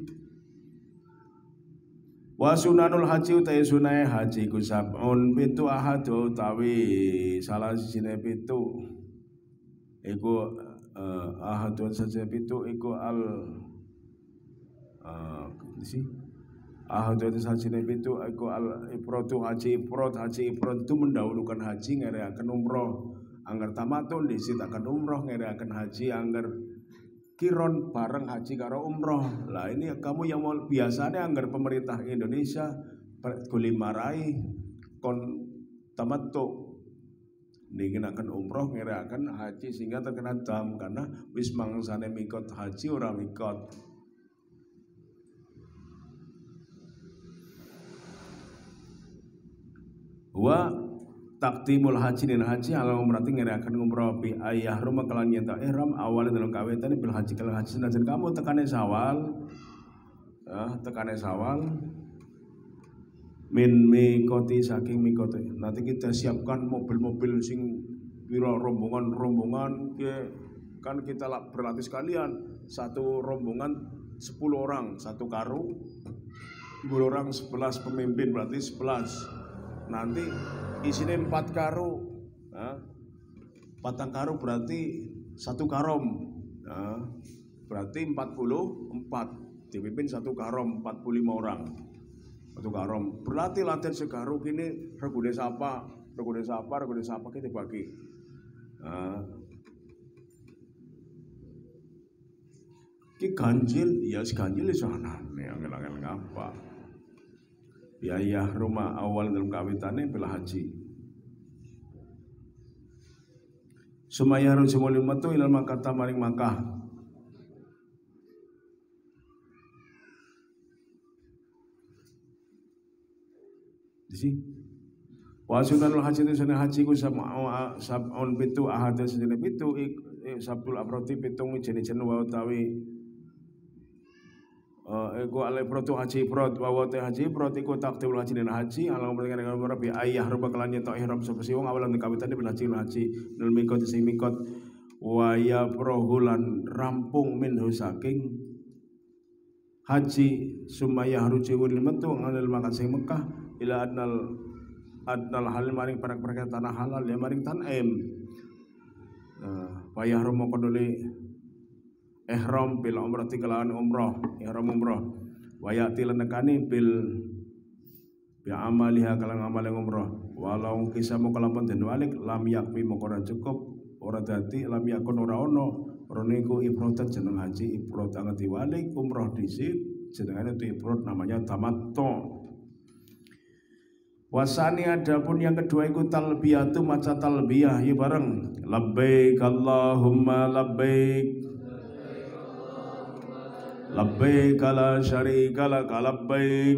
haji utai sunai haji ku sab'un pitu ahadu utawi salah sijine pitu iku ahadu saja pitu iku al ahadu sajine pitu iku al ifratu haji ifrat itu mendahulukan haji ngereaken umroh angger tamatun disit akan umroh ngereaken haji angger kiron bareng haji karo umroh. Lah ini kamu yang mau biasanya angger pemerintah Indonesia kulimarai kon tamattu niki akan umroh ngereaken haji sehingga terkena dam karena wis mangsane mikot haji ora mikot. Wa takdimul haji nin haji ala umrati ngirakan umrah bi ayah rumah kalan nyata ihram awal dalam kawetan bil haji kalan haji senajan kamu tekane Syawal tekane Syawal min mikoti saking mikoti. Nanti kita siapkan mobil-mobil sing pira rombongan kan kita berlatih sekalian satu rombongan 10 orang satu karu 10 orang 11 pemimpin berarti 11. Nanti isinya 4 karu, patang karu berarti 1 karom, berarti 44 dipimpin 1 karom 45 orang, 1 karom berarti latihan sekaru kini regune sapa kita bagi. Ki ganjil ya seganjil sana nih angel-angel ngapa. Biaya rumah awal dalam kawitannya bila haji. Sumaya rusumul matu ilal makata maring Makkah. Disi. Wa sunanul haji itu sunah haji ku sab'un pitu ahadun sejenis pitu sabtul abroti pitung jenis-jenis wa utawi iku ale protu haji prot wa wa haji prot iku takdul haji dan haji ala umratan dengan rabi ayah rupa kelannya ta ihram sapa wong awalan kawitan bil haji nal mikot sing mikot wa ya prohulan rampung minhu saking haji sumaya harujiun limetu nganil makan sing Mekah ila adnal hal maring perkara tanah halal ya maring tanem payah rumo kodole ihram bil umrati kelawan umrah ihram umrah wa ya'ti lanakani bil bi amaliha kalang amal umrah walau kisamu kalampun den walik lam yakfi moko ora cukup ora dadi lam yakun ora ono niku ifratan jeneng haji ifrat angati walik umrah dhisik jenengane itu ifrat namanya tamattu. Wasani adapun yang kedua itu talbiyatu maca talbiyah ya bareng labbaik Allahumma labbaik labbaik la syarika lak labbaik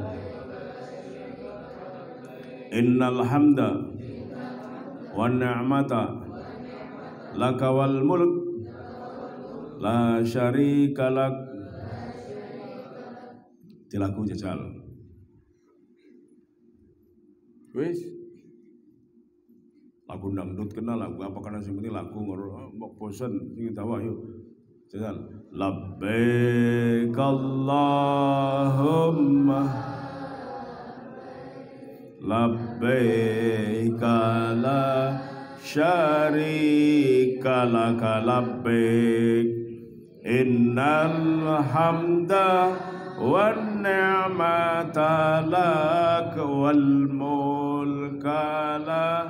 innal hamda wan ni'mata laka wal mulk la syarika lak. Dilaku jajal wis lagu dangdut kenal lagu apa karena seperti lagu mbok bosen sing tawa yuk jajal labbaik Allahumma labbaik la syarika lak labbaik innal hamda wan ni'mata lak wal mulka la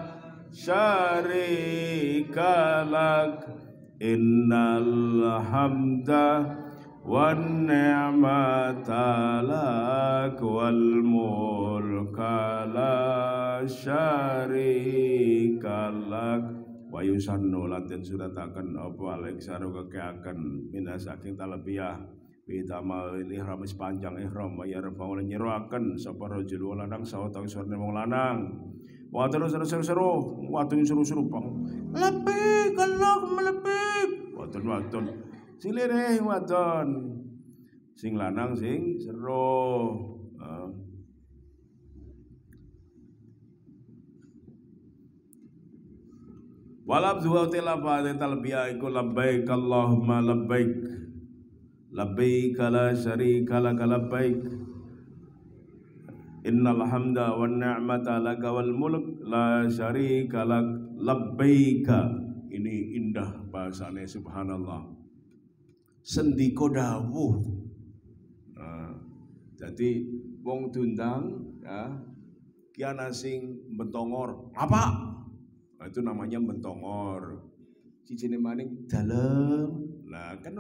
syarika lak innal hamda wan ni'mata lak wal mulka la syarika lak wa yusannu lan surataken apa aleksaru kekeaken minasaking talbiyah bitamal ihram sepanjang ihram bayar bangun nyeruaken sapa rajul lanang sawetawis sore wong lanang wa terus seru watun seru-seru bang labbaik Allahumma labbaik watun sing lirih wadon sing lanang sing seru walab dua tilapa talbiyah iku labbaik Allahumma labbaik labbaik la syarika lak labbaik innal hamda wan ni'mata laka wal mulk la syarika lak labbaik. Ini indah bahasane subhanallah sendika dawuh. Jadi wong diundang ya kiana sing bentongor apa itu namanya bentongor cicine maning dalem. Nah kan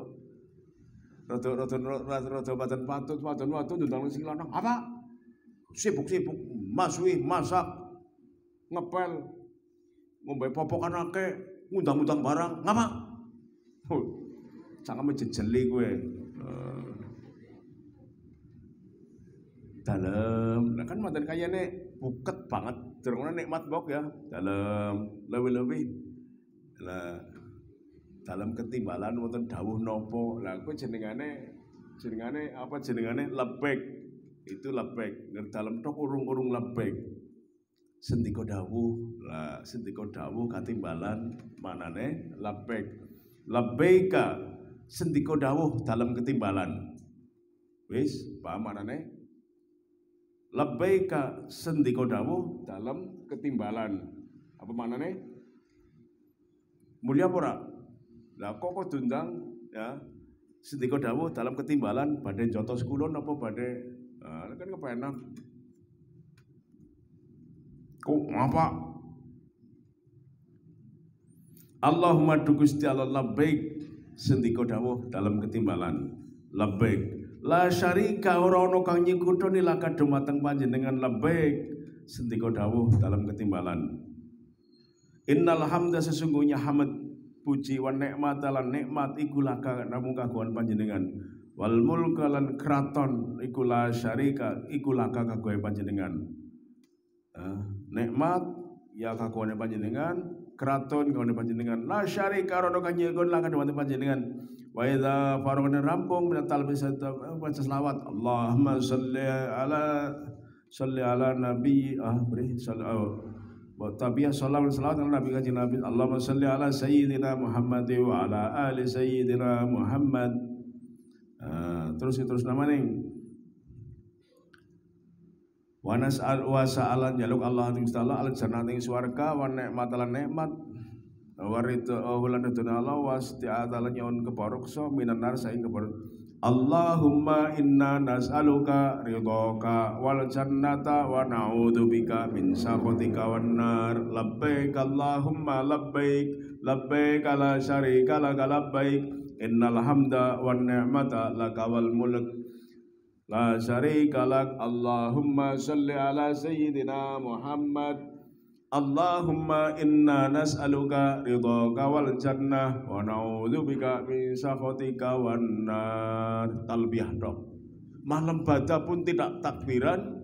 Rada badan patut ndang sing lanang apa? Sibuk masui masak ngepel ngombe popokan akeh ngundang-undang barang ngapa? Cangkeme jejeli kowe. Dalem. Lah kan manten kayane buket banget derengane nikmat bok ya dalam lebih-lebih lah dalam ketimbalan wonten dawuh napa lah kuwi jenengane apa jenengane labbaik itu labbaik dalam tok urung-urung labbaik sendika dawuh lah sendika dawuh katimbalan manane labbaika sendika dawuh dalam ketimbalan wis paham manane labbaika sendika dawuh dalam ketimbalan apa manane mulia apa ora lah kok diundang ya sendika dawuh dalam ketimbalan badhe njotos kulon apa badhe kan kepenak kok apa Allahumma du Gusti Allah labbaik sendika dawuh dalam ketimbalan labbaik la syarika ora ana kang nyekutoni laka dumateng panjenengan labbaik sendika dawuh dalam ketimbalan innal hamda sesungguhnya hamd puji wa nikmat lan nikmat iku laka namung kagungan panjenengan wal mulka lan kraton iku la syarika iku laka kagungan panjenengan nikmat ya kagungan panjenengan kraton kagungan panjenengan la syarika ora ana kang nyekutoni laka dumateng panjenengan wa idza faragna rampung min talbis baca selawat Allahumma shalli ala nabi tabiah salawat ala nabi kanjeng Nabi Allahumma shalli ala sayyidina Muhammad wa ala ali sayyidina Muhammad terus nama ning wa nas'al wa sa'alan jaluk Allah taala al jannati swarga wa nikmat lan nikmat warid ulan dunya Allah wasti'atalan nyon kebaroksa minan nar saing kebarok Allahumma inna nas'aluka ridhaka wal jannata wa na'udzubika min sakhatika wan nar labbaik Allahumma labbaik labbaik la syarika laka labbaik innal hamda wan ni'mata laka wal mulk la syarika lak Allahumma shalli ala sayyidina Muhammad Allahumma inna nas'aluka ridhaka wal jannah wa na'udzubika min sakhatika wan nar talbiyah dok malam baca pun tidak takbiran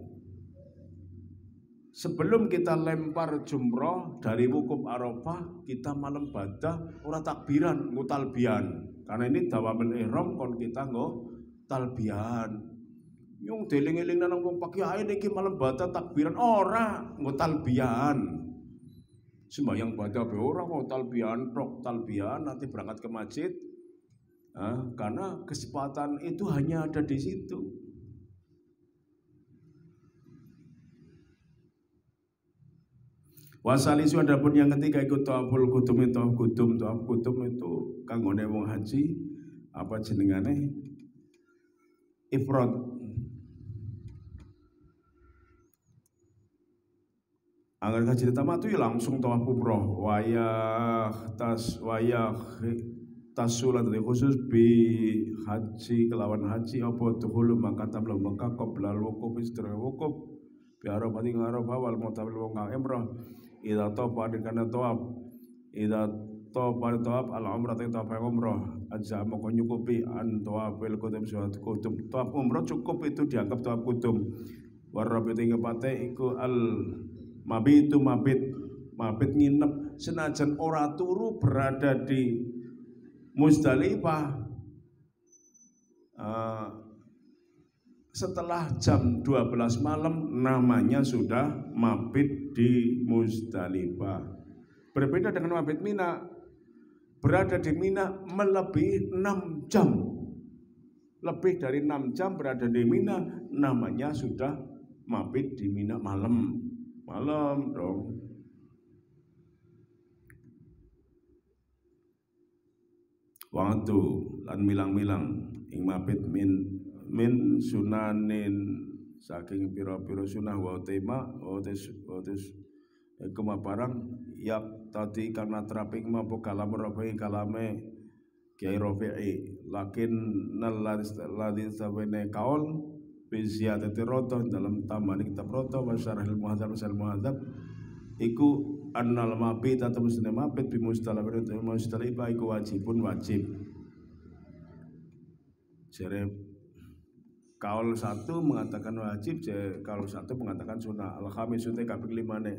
sebelum kita lempar jumroh dari wukuf Arafah kita malam baca ora takbiran nggo talbiyan karena ini dawamul ihram kon kita nggo talbiyan yung deling-eling nang wong pak kiai niki malam baca takbiran ora nggo talbiyan sembahyang baca be ora mau talbiyan tok talbiyan nanti berangkat ke masjid karena kesempatan itu hanya ada di situ. Wasalisu adapun yang ketiga ikut tawaful kudum itu kanggone wong haji apa jenengane ifrad agar haji tamat itu langsung tawaf umroh wayah tasulat dari khusus bi haji kelawan haji apa tuhulu maka tabla maka qabla wukuf istira wukuf bi arafati ngarafah wal mutabil wong kang umroh idza tafa kana tawaf idza tafa tawaf al umrah tawaf umroh aja moko nyukupi an tawafil kutub suatu kutub tawaf umroh cukup itu dianggap tawaf kutub warabi tingepate iku al mabit nginep senajan ora turu berada di Muzdalifah setelah jam 12 malam namanya sudah mabit di Muzdalifah. Berbeda dengan mabit Mina, berada di Mina melebihi 6 jam. Lebih dari 6 jam berada di Mina namanya sudah mabit di Mina malam dong. Waktu lan milang-milang ing mabit min sunanin saking pira-pira sunah wa tema otes kemaparang yak tadi karena teraping mampu kalam rafi kalame Kiai Rafi'i lakin naladis sabene kaul biziyadati roto dalam tambahan kitab roto wa syarahil muhadzab iku annal mabit atau muslim mabit bi mustalifah iku wajib jere Kaul satu mengatakan wajib, kaul satu mengatakan sunnah. Al-khamis utai kaping 5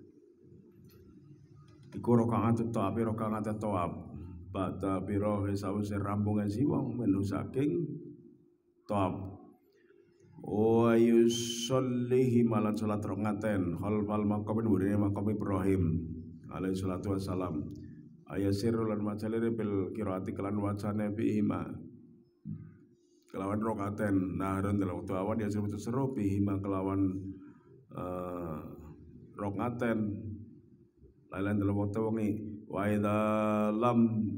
iku rakaat tawab, rakaat tawab. Ba'da biro sawise rambungan siwong menu saking tawab. Wa yusollihi malan salat rongaten khalfal maqam burine maqam Ibrahim alaihi salatu wassalam. Ayasirul lan majalire bil qiraati kelan wacane bihima kelawan rokaten naharun dalam waktu awan dia sebut seru bihima kelawan rokaten lain dalam waktu wengi wa idza lam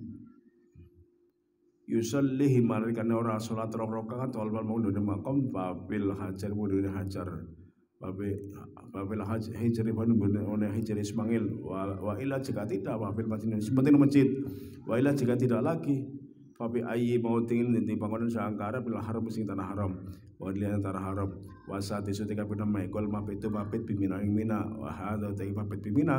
yusallihi marikan ora salat rakaat wal maun dene makom babil hajar mudune hajar babil hajar mudune one hajar Ismail wa ila jika tidak babil masjid seperti masjid wa ila jika tidak lagi Fabi ayi mau tingin di bangunan seangkara bila haram sing tanah haram wadlian tanah haram wasati sutika pina maikol mapitu mapit bimina ing mina wahada tagi mapit bimina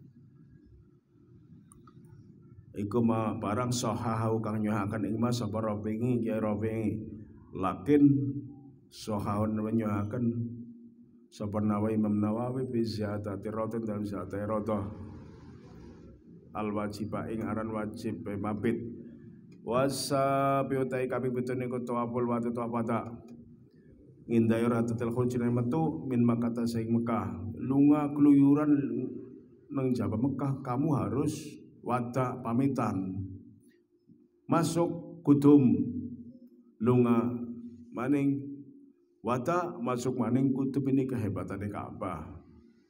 iku ma barang sahahu kang nyohaken ing mas sapa robingi ya robingi lakin sahahun nyohaken sapa Nawawi Imam Nawawi bi ziyadati roten dalam ziyadati rotoh al wajibah ing aran wajib mapit wasa biutai kami bitune ku tawaful wa tawafata ngindai ratatul khujran metu min Makkah saing Mekah lunga keluyuran nang Jawa Mekah kamu harus wada pamitan masuk kudum lunga maning wada masuk maning kutub ini kehebatannya Ka'bah.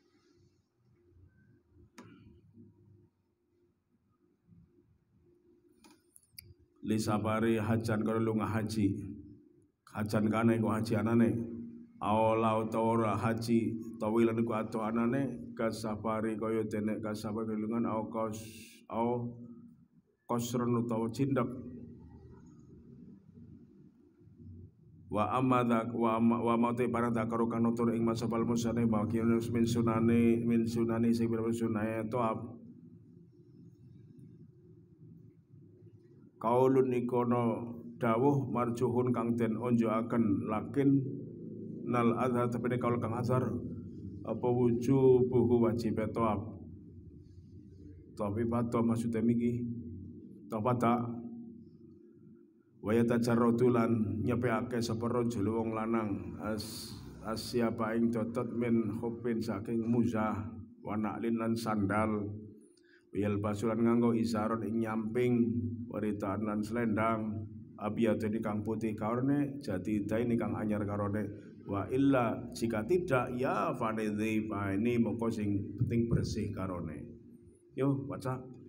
Lisabari hajan kalau lunga haji hajan kana iku haji anane aula utawa haji tawilan iku ato anane kasafari kaya dene kasafari lungan au kosron utawa cindak wa amadak wa mate barang takaro kanotur ing masabal musane bagian min sunani sing sunane toab kaulun ikono dawuh marjuhun kang den onjoaken lakin nal azhar tepene kaul kang azhar apa wujubuhu wajib toab tapi pato maksudnya miki topata waya tajarrodulan nyepeake sapa rajul wong lanang siapa ing dotot min khupin saking muzah wa na'lin lan sandal Wiyal basulan nganggo isaron ing nyamping waritaan lan selendang abiyate kang putih karone jati daini kang anyar karone wa illa jika tidak ya fanidhi ini moko sing penting bersih karone yo baca